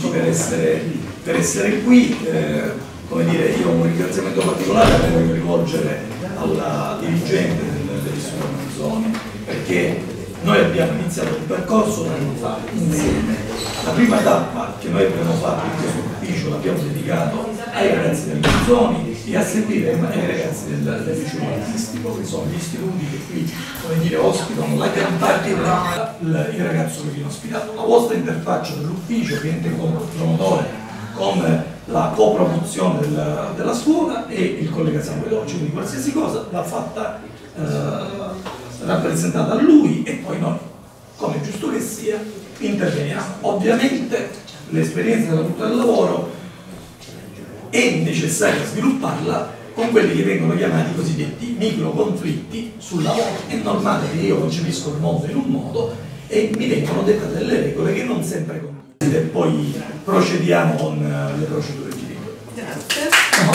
tutti per essere qui. Come dire, io un ringraziamento particolare lo voglio rivolgere alla dirigente dell'Istituto Manzoni, perché noi abbiamo iniziato il percorso un anno fa insieme. La prima tappa che noi abbiamo fatto in questo ufficio l'abbiamo dedicato ai ragazzi del Manzoni e a seguire ai ragazzi del liceo umanistico, che sono gli istituti che qui, come dire, ospitano la gran parte il ragazzo che viene ospitato. La vostra interfaccia dell'ufficio, che ente promotore con la copromozione della scuola e il collega Samuel Oggi, quindi qualsiasi cosa va fatta rappresentata a lui e poi noi, come giusto che sia, interveniamo. Ovviamente l'esperienza della cultura del lavoro è necessario svilupparla con quelli che vengono chiamati i cosiddetti micro conflitti sul lavoro. È normale che io concepisco il mondo in un modo e mi vengono dette delle regole che non sempre condivide. E poi procediamo con le procedure di diritto. Grazie.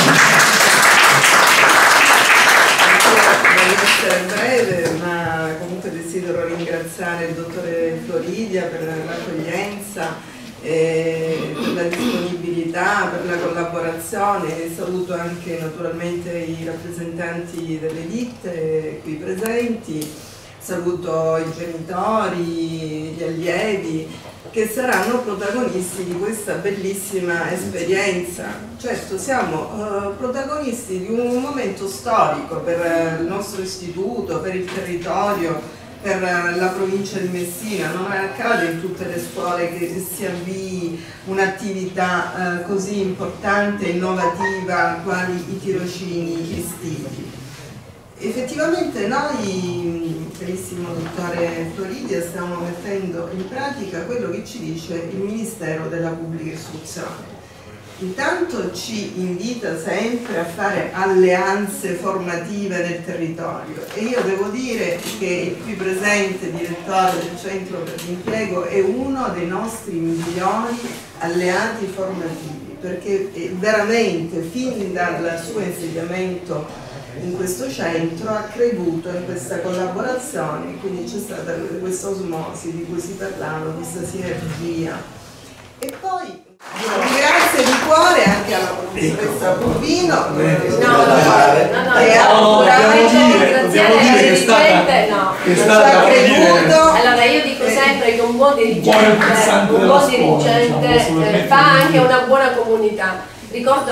Voglio essere breve, ma comunque desidero ringraziare il dottore Floridia per l'accoglienza, per la disponibilità, per la collaborazione. Saluto anche naturalmente i rappresentanti delle ditte qui presenti, saluto i genitori, gli allievi che saranno protagonisti di questa bellissima esperienza. Certo, siamo protagonisti di un momento storico per il nostro istituto, per il territorio, per la provincia di Messina. Non accade in tutte le scuole che si avvii un'attività così importante e innovativa quali i tirocini estivi. Effettivamente noi, carissimo dottore Floridia, stiamo mettendo in pratica quello che ci dice il Ministero della Pubblica Istruzione. Intanto ci invita sempre a fare alleanze formative nel territorio e io devo dire che il qui presente direttore del centro per l'impiego è uno dei nostri migliori alleati formativi, perché veramente fin dal suo insediamento in questo centro ha creduto in questa collaborazione, quindi c'è stata questa osmosi di cui si parlava, questa sinergia. E poi grazie di cuore anche alla professoressa Pupino Allora io dico sempre che un buon dirigente fa anche una buona comunità. Ricordo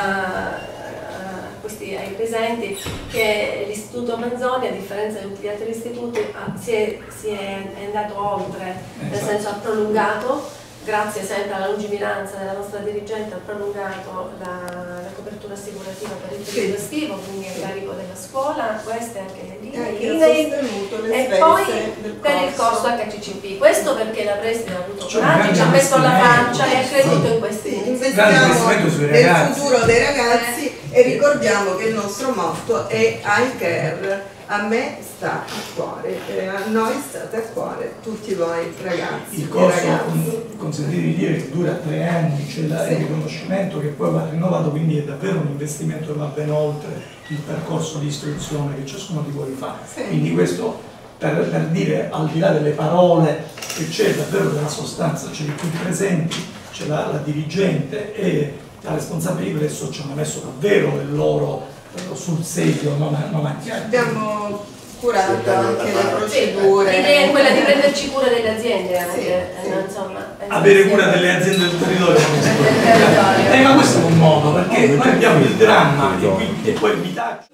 ai presenti che l'Istituto Manzoni, a differenza di tutti gli altri istituti, è andato oltre, nel senso ha prolungato, grazie sempre alla lungimiranza della nostra dirigente, ha prolungato la copertura assicurativa per il periodo estivo, quindi a carico della scuola, queste anche le linee, e poi per il corso HCCP. Questo perché la preside ha avuto coraggio, ci ha messo la faccia e ha creduto in questi. Investiamo nel futuro dei ragazzi e ricordiamo che il nostro motto è I care. A me sta a cuore, a noi state a cuore tutti voi ragazzi. Il corso, consentite di dire, che dura 3 anni, c'è il riconoscimento che poi va rinnovato, quindi è davvero un investimento che va ben oltre il percorso di istruzione che ciascuno di voi fa. Quindi questo per dire, al di là delle parole, che c'è davvero della sostanza, c'è i qui presenti, c'è la dirigente e la responsabile, adesso ci hanno messo davvero il loro sul serio, non a chiaro. Abbiamo curato anche le procedure. L'idea è quella di prenderci cura delle aziende anche, insomma. Avere cura delle aziende del territorio. Ma questo è un modo, perché noi abbiamo il dramma e poi il vitaccio.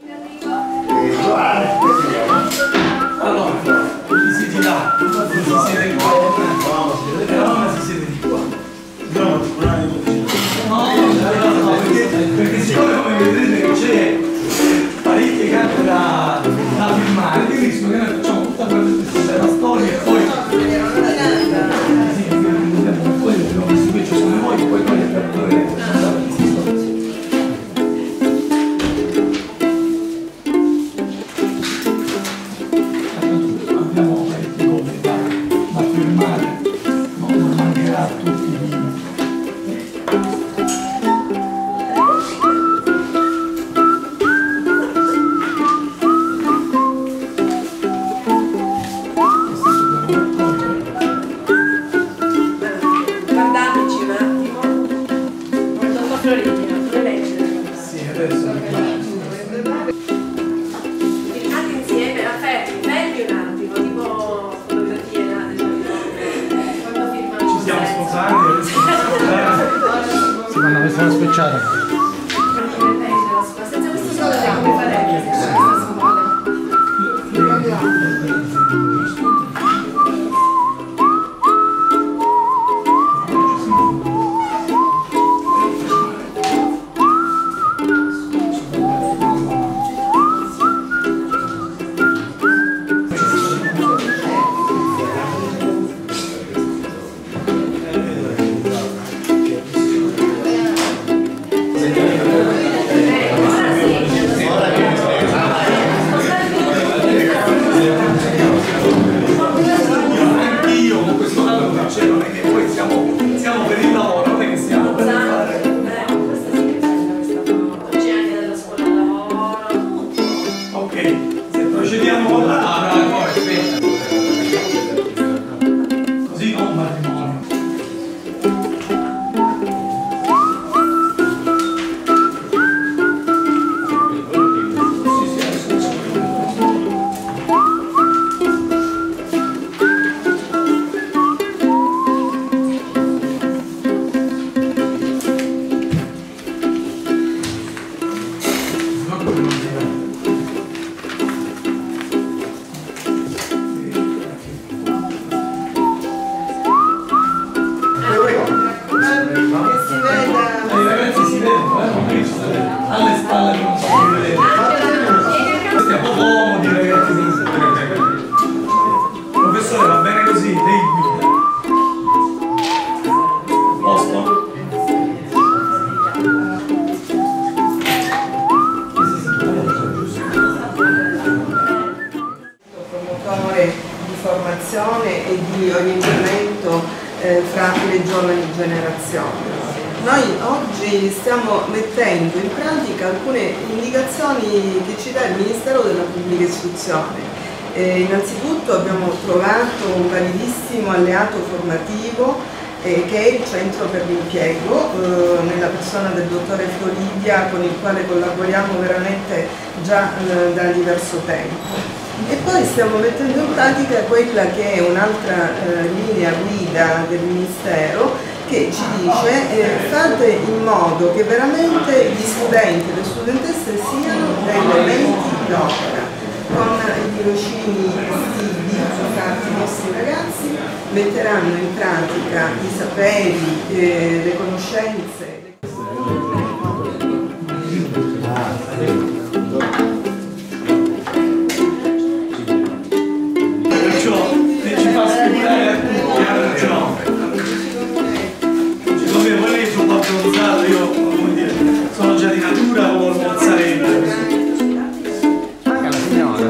Allora, chi siete là? Chi siete qua? La donna si siede di qua. No, perché siccome come vedrete che c'è parecchie carte da firmare, io rischio che noi facciamo tutta quella storia e poi abbiamo visto che ci sono noi e poi noi per poter abbiamo parecchie cose da firmare, non mancherà a tutti cominciare. Senza questo solare come farete? alle spalle non so come vedere. Questi è poco comodi, ragazzi. Professore, va bene così, lei guida. Posto? Promotore di formazione e di orientamento fra le giovani generazioni. Noi oggi stiamo mettendo in pratica alcune indicazioni che ci dà il Ministero della Pubblica Istruzione. Innanzitutto abbiamo trovato un validissimo alleato formativo che è il Centro per l'Impiego, nella persona del dottore Floridia, con il quale collaboriamo veramente già da diverso tempo. E poi stiamo mettendo in pratica quella che è un'altra linea guida del Ministero che ci dice fate in modo che veramente gli studenti e le studentesse siano delle menti d'opera. Con i tirocini estivi infatti i nostri ragazzi metteranno in pratica i saperi, le conoscenze. Sono già di natura o mozzarella? Manca la signora.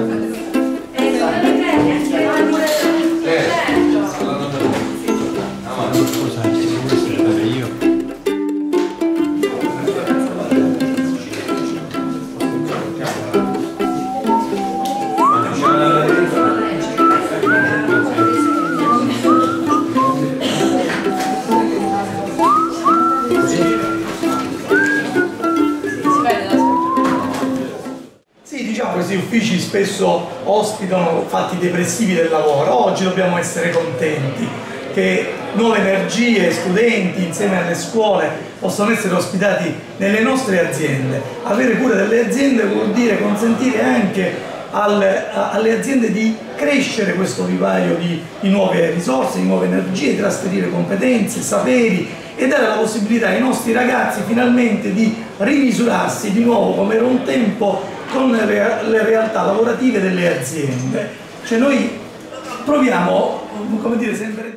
Questi uffici spesso ospitano fatti depressivi del lavoro. Oggi dobbiamo essere contenti che nuove energie, studenti insieme alle scuole possono essere ospitati nelle nostre aziende. Avere cura delle aziende vuol dire consentire anche alle aziende di crescere questo vivaio di nuove risorse, di nuove energie, trasferire competenze, saperi e dare la possibilità ai nostri ragazzi finalmente di rimisurarsi di nuovo come era un tempo con le realtà lavorative delle aziende. Cioè noi proviamo, come dire, sempre...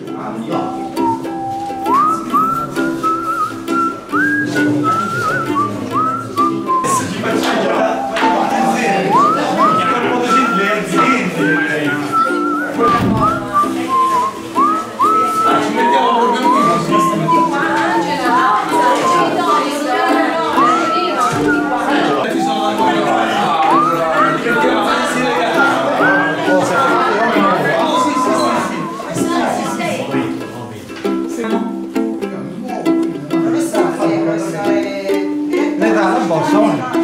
Ci facciamo già le aziende. Ci mettiamo proprio qui. Le dà la borsa,